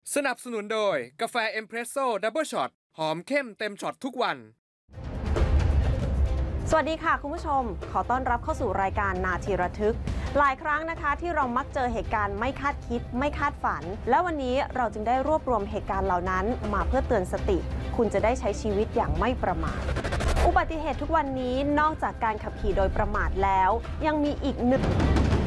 สนับสนุนโดยกาแฟเอมเพรสโซ่ดับเบิลช็อตหอมเข้มเต็มช็อตทุกวันสวัสดีค่ะคุณผู้ชมขอต้อนรับเข้าสู่รายการนาทีระทึกหลายครั้งนะคะที่เรามักเจอเหตุการณ์ไม่คาดคิดไม่คาดฝันและวันนี้เราจึงได้รวบรวมเหตุการณ์เหล่านั้นมาเพื่อเตือนสติคุณจะได้ใช้ชีวิตอย่างไม่ประมาทอุบัติเหตุทุกวันนี้นอกจากการขับขี่โดยประมาทแล้วยังมีอีกหนึ่ง